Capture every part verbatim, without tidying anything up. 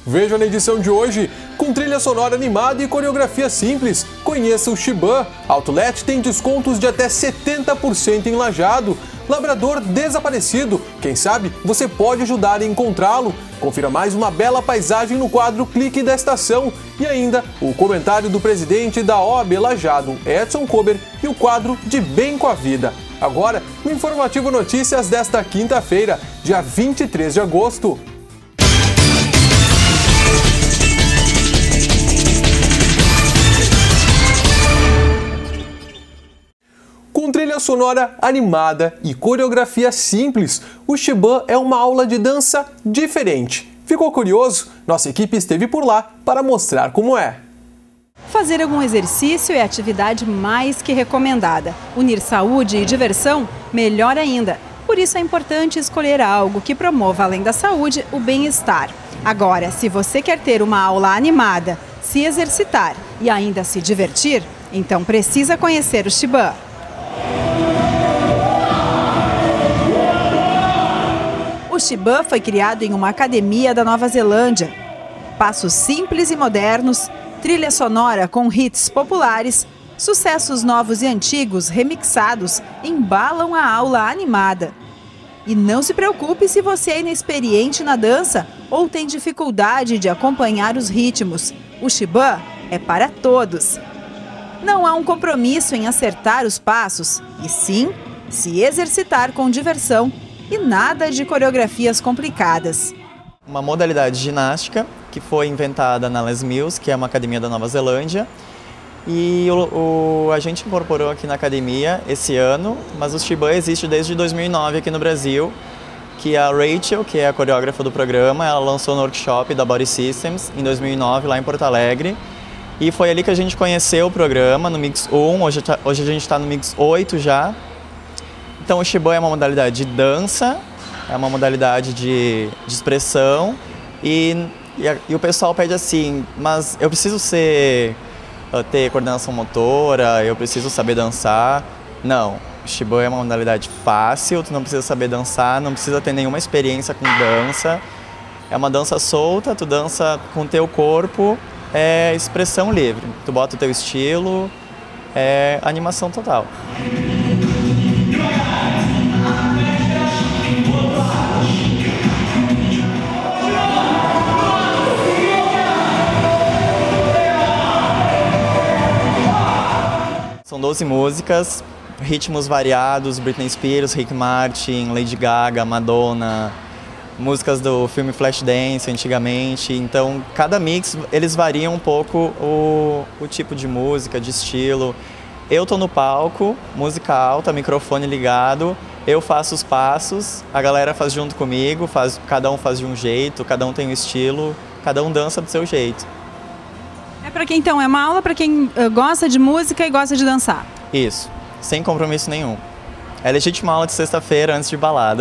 Veja na edição de hoje, com trilha sonora animada e coreografia simples, conheça o Shiban. Outlet tem descontos de até setenta por cento em Lajeado. Labrador desaparecido, quem sabe você pode ajudar a encontrá-lo. Confira mais uma bela paisagem no quadro Clique da Estação e ainda o comentário do presidente da O A B Lajeado, Edson Kober, e o quadro De Bem com a Vida. Agora, o Informativo Notícias desta quinta-feira, dia vinte e três de agosto. Com trilha sonora animada e coreografia simples, o Shiban é uma aula de dança diferente. Ficou curioso? Nossa equipe esteve por lá para mostrar como é. Fazer algum exercício é a atividade mais que recomendada. Unir saúde e diversão, melhor ainda. Por isso é importante escolher algo que promova, além da saúde, o bem-estar. Agora, se você quer ter uma aula animada, se exercitar e ainda se divertir, então precisa conhecer o Shiban. O Shiban foi criado em uma academia da Nova Zelândia. Passos simples e modernos, trilha sonora com hits populares, sucessos novos e antigos remixados embalam a aula animada. E não se preocupe se você é inexperiente na dança ou tem dificuldade de acompanhar os ritmos. O Shiban é para todos. Não há um compromisso em acertar os passos, e sim se exercitar com diversão e nada de coreografias complicadas. Uma modalidade de ginástica que foi inventada na Les Mills, que é uma academia da Nova Zelândia, e o, o, a gente incorporou aqui na academia esse ano, mas o Shiban existe desde dois mil e nove aqui no Brasil, que a Rachel, que é a coreógrafa do programa, ela lançou no workshop da Body Systems em dois mil e nove, lá em Porto Alegre, e foi ali que a gente conheceu o programa, no Mix um, hoje, tá, hoje a gente está no Mix oito já. Então o Shiban é uma modalidade de dança, é uma modalidade de, de expressão e, e, a, e o pessoal pede assim, mas eu preciso ser, ter coordenação motora, eu preciso saber dançar. Não, o Shiban é uma modalidade fácil, tu não precisa saber dançar, não precisa ter nenhuma experiência com dança. É uma dança solta, tu dança com o teu corpo, é expressão livre. Tu bota o teu estilo, é animação total. São doze músicas, ritmos variados, Britney Spears, Rick Martin, Lady Gaga, Madonna, músicas do filme Flashdance antigamente. Então, cada mix, eles variam um pouco o, o tipo de música, de estilo. Eu tô no palco, música alta, microfone ligado, eu faço os passos, a galera faz junto comigo, faz, cada um faz de um jeito, cada um tem um estilo, cada um dança do seu jeito. É para quem então? É uma aula para quem uh, gosta de música e gosta de dançar? Isso, sem compromisso nenhum. É legítima aula de sexta-feira antes de balada.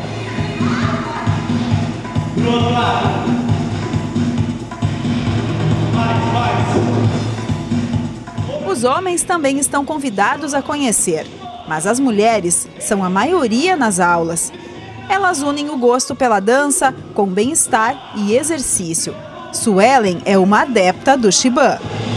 Os homens também estão convidados a conhecer, mas as mulheres são a maioria nas aulas. Elas unem o gosto pela dança com bem-estar e exercício. Suelen é uma adepta do Shiban.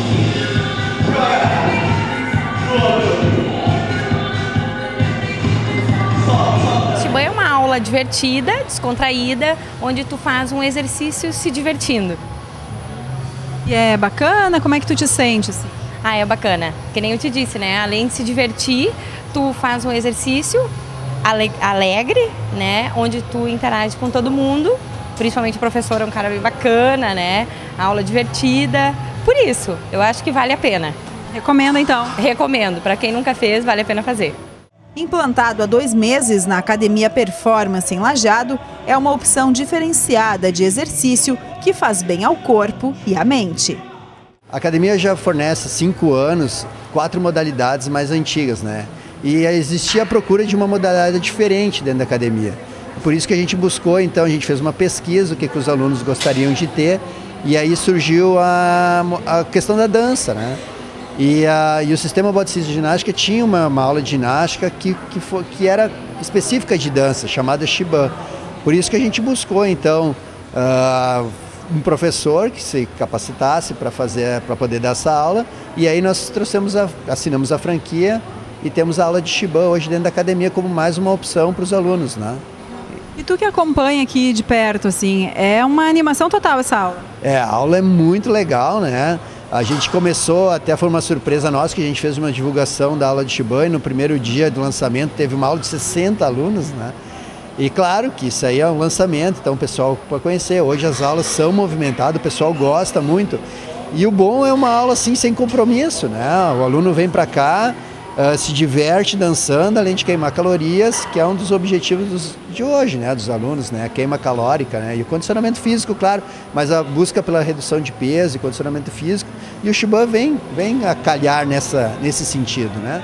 Shiban é uma aula divertida, descontraída, onde tu faz um exercício se divertindo. E é bacana? Como é que tu te sente assim? Ah, é bacana. Que nem eu te disse, né? Além de se divertir, tu faz um exercício alegre, né? Onde tu interage com todo mundo. Principalmente o professor é um cara bem bacana, né? Aula divertida. Por isso, eu acho que vale a pena. Recomenda então? Recomendo. Para quem nunca fez, vale a pena fazer. Implantado há dois meses na Academia Performance em Lajeado, é uma opção diferenciada de exercício que faz bem ao corpo e à mente. A academia já fornece há cinco anos quatro modalidades mais antigas, né? E existia a procura de uma modalidade diferente dentro da academia. Por isso que a gente buscou, então, a gente fez uma pesquisa, o que, que os alunos gostariam de ter, e aí surgiu a, a questão da dança, né? E, a, e o sistema Body Systems de ginástica tinha uma, uma aula de ginástica que, que, foi, que era específica de dança, chamada Shiban. Por isso que a gente buscou, então, uh, um professor que se capacitasse para fazer, para poder dar essa aula, e aí nós trouxemos a, assinamos a franquia e temos a aula de Shiban hoje dentro da academia como mais uma opção para os alunos, né? E tu que acompanha aqui de perto, assim, é uma animação total essa aula? É, a aula é muito legal, né? A gente começou, até foi uma surpresa nossa, que a gente fez uma divulgação da aula de Shiban e no primeiro dia do lançamento teve uma aula de sessenta alunos, né? E claro que isso aí é um lançamento, então o pessoal pode conhecer. Hoje as aulas são movimentadas, o pessoal gosta muito. E o bom é uma aula assim sem compromisso, né? O aluno vem para cá, uh, se diverte dançando, além de queimar calorias, que é um dos objetivos dos, de hoje, né? Dos alunos, né? A queima calórica, né? E o condicionamento físico, claro, mas a busca pela redução de peso e condicionamento físico. E o Shiban vem, vem a calhar nessa, nesse sentido, né?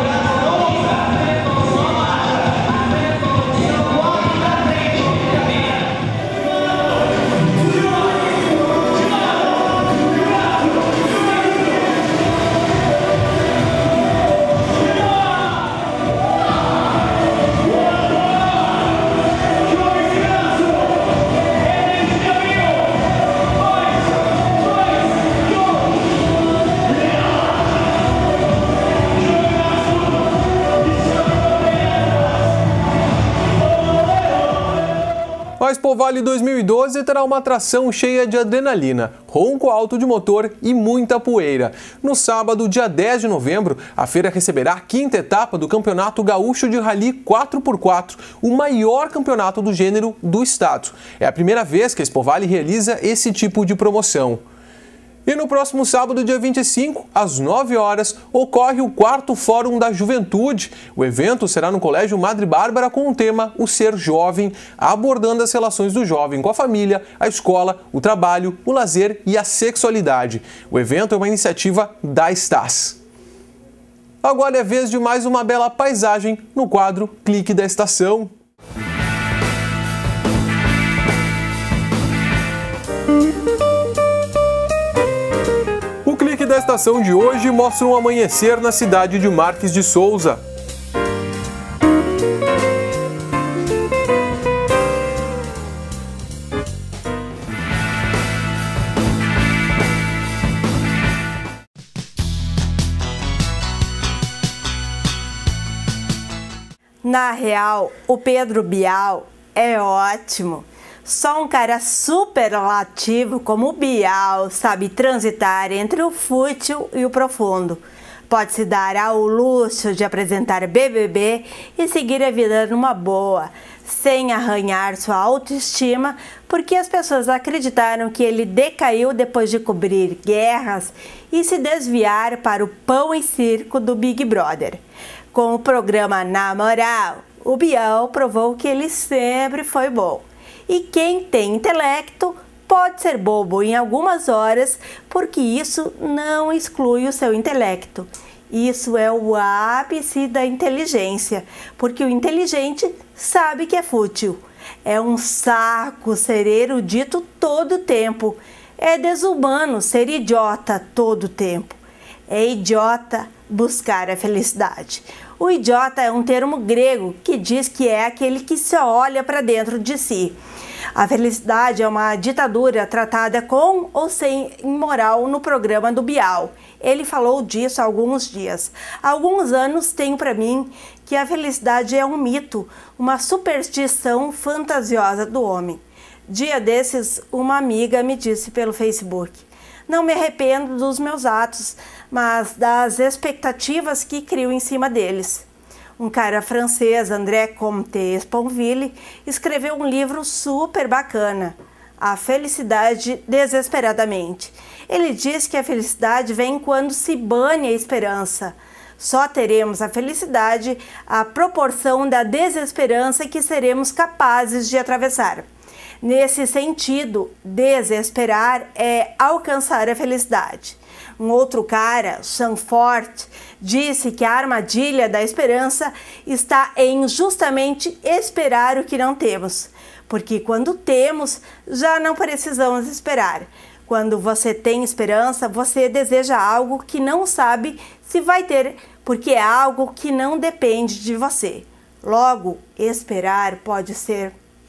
A Expo Vale dois mil e doze terá uma atração cheia de adrenalina, ronco alto de motor e muita poeira. No sábado, dia dez de novembro, a feira receberá a quinta etapa do Campeonato Gaúcho de Rally quatro por quatro, o maior campeonato do gênero do estado. É a primeira vez que a Expo Vale realiza esse tipo de promoção. E no próximo sábado, dia vinte e cinco, às nove horas, ocorre o quarto Fórum da Juventude. O evento será no Colégio Madre Bárbara com o tema O Ser Jovem, abordando as relações do jovem com a família, a escola, o trabalho, o lazer e a sexualidade. O evento é uma iniciativa da Stas. Agora é vez de mais uma bela paisagem no quadro Clique da Estação. O clique da estação de hoje mostra um amanhecer na cidade de Marques de Souza. Na real, o Pedro Bial é ótimo. Só um cara superlativo como o Bial sabe transitar entre o fútil e o profundo. Pode se dar ao luxo de apresentar B B B e seguir a vida numa boa, sem arranhar sua autoestima, porque as pessoas acreditaram que ele decaiu depois de cobrir guerras e se desviar para o pão e circo do Big Brother. Com o programa Na Moral, o Bial provou que ele sempre foi bom. E quem tem intelecto pode ser bobo em algumas horas, porque isso não exclui o seu intelecto. Isso é o ápice da inteligência, porque o inteligente sabe que é fútil. É um saco ser erudito todo o tempo. É desumano ser idiota todo o tempo. É idiota buscar a felicidade. O idiota é um termo grego que diz que é aquele que só olha para dentro de si. A felicidade é uma ditadura tratada com ou sem imoral no programa do Bial. Ele falou disso há alguns dias. Há alguns anos tenho para mim que a felicidade é um mito, uma superstição fantasiosa do homem. Dia desses, uma amiga me disse pelo Facebook: não me arrependo dos meus atos, mas das expectativas que crio em cima deles. Um cara francês, André Comte Sponville, escreveu um livro super bacana, A Felicidade Desesperadamente. Ele diz que a felicidade vem quando se bane a esperança. Só teremos a felicidade à proporção da desesperança que seremos capazes de atravessar. Nesse sentido, desesperar é alcançar a felicidade. Um outro cara, Sanford, disse que a armadilha da esperança está em justamente esperar o que não temos. Porque quando temos, já não precisamos esperar. Quando você tem esperança, você deseja algo que não sabe se vai ter, porque é algo que não depende de você. Logo, esperar pode ser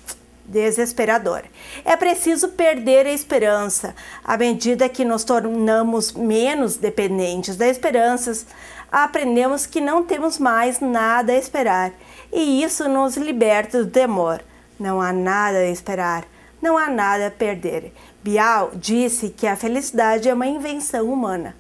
desesperador. É preciso perder a esperança. À medida que nos tornamos menos dependentes das esperanças, aprendemos que não temos mais nada a esperar. E isso nos liberta do temor. Não há nada a esperar, não há nada a perder. Bial disse que a felicidade é uma invenção humana.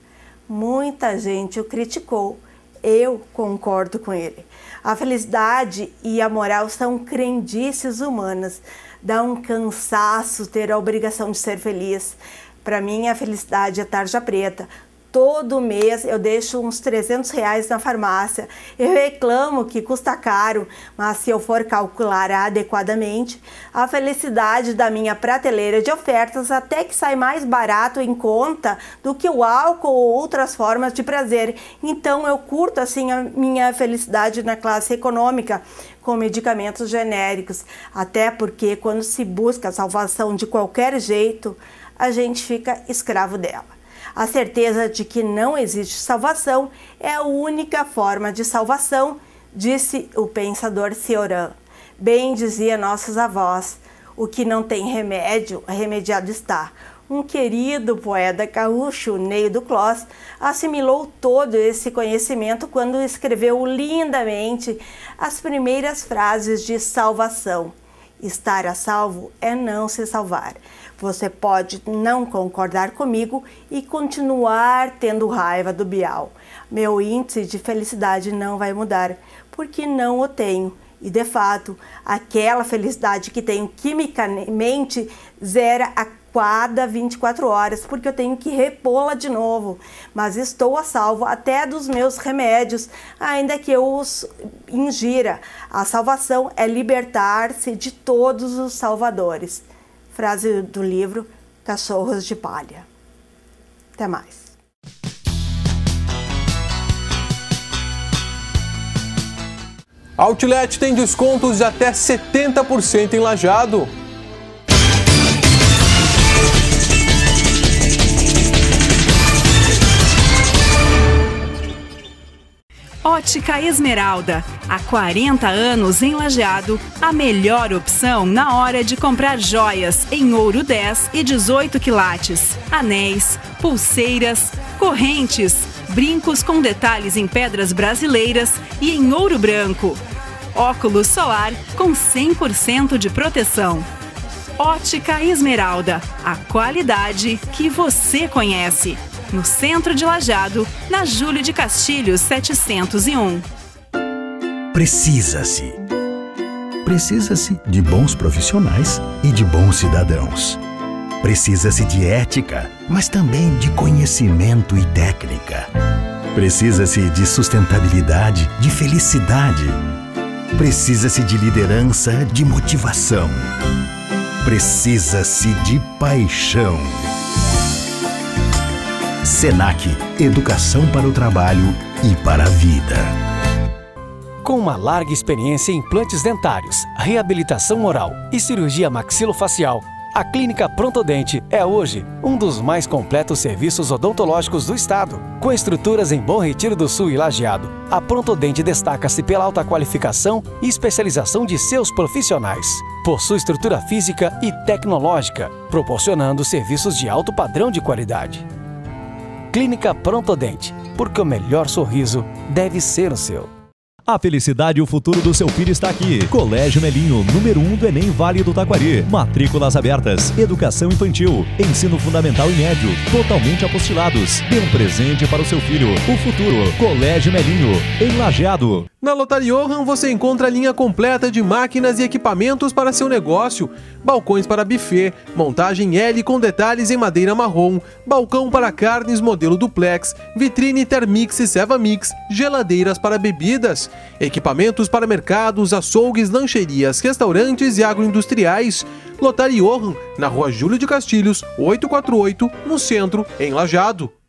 Muita gente o criticou. Eu concordo com ele. A felicidade e a moral são crendices humanas. Dá um cansaço ter a obrigação de ser feliz. Para mim, a felicidade é tarja preta. Todo mês eu deixo uns trezentos reais na farmácia. Eu reclamo que custa caro, mas se eu for calcular adequadamente, a felicidade da minha prateleira de ofertas até que sai mais barato em conta do que o álcool ou outras formas de prazer. Então eu curto assim a minha felicidade na classe econômica, com medicamentos genéricos. Até porque quando se busca a salvação de qualquer jeito, a gente fica escravo dela. A certeza de que não existe salvação é a única forma de salvação, disse o pensador Cioran. Bem dizia nossos avós, o que não tem remédio, remediado está. Um querido poeta gaúcho, Ney do Clos, assimilou todo esse conhecimento quando escreveu lindamente as primeiras frases de salvação. Estar a salvo é não se salvar. Você pode não concordar comigo e continuar tendo raiva do Bial. Meu índice de felicidade não vai mudar, porque não o tenho. E, de fato, aquela felicidade que tenho quimicamente zera a cada vinte e quatro horas, porque eu tenho que repô-la de novo. Mas estou a salvo até dos meus remédios, ainda que eu os ingira. A salvação é libertar-se de todos os salvadores. Frase do livro Cachorros de Palha. Até mais. Outlet tem descontos de até setenta por cento em Lajeado. Ótica Esmeralda. Há quarenta anos em Lajeado, a melhor opção na hora de comprar joias em ouro dez e dezoito quilates, anéis, pulseiras, correntes, brincos com detalhes em pedras brasileiras e em ouro branco. Óculos solar com cem por cento de proteção. Ótica Esmeralda, a qualidade que você conhece. No centro de Lajeado, na Júlio de Castilhos setecentos e um. Precisa-se. Precisa-se de bons profissionais e de bons cidadãos. Precisa-se de ética, mas também de conhecimento e técnica. Precisa-se de sustentabilidade, de felicidade. Precisa-se de liderança, de motivação. Precisa-se de paixão. Senac, educação para o trabalho e para a vida. Com uma larga experiência em implantes dentários, reabilitação oral e cirurgia maxilofacial, a Clínica Prontodente é hoje um dos mais completos serviços odontológicos do estado. Com estruturas em Bom Retiro do Sul e Lajeado, a Prontodente destaca-se pela alta qualificação e especialização de seus profissionais. Possui estrutura física e tecnológica, proporcionando serviços de alto padrão de qualidade. Clínica Prontodente, porque o melhor sorriso deve ser o seu. A felicidade e o futuro do seu filho está aqui. Colégio Melinho, número um do Enem Vale do Taquari. Matrículas abertas. Educação infantil. Ensino fundamental e médio. Totalmente apostilados. Dê um presente para o seu filho. O futuro. Colégio Melinho, em Lajeado. Na Lotaria Johann você encontra a linha completa de máquinas e equipamentos para seu negócio. Balcões para buffet, montagem L com detalhes em madeira marrom, balcão para carnes modelo duplex, vitrine Thermix e Sevamix, geladeiras para bebidas, equipamentos para mercados, açougues, lancherias, restaurantes e agroindustriais. Lotaria Johann, na rua Júlio de Castilhos, oitocentos e quarenta e oito, no centro, em Lajeado.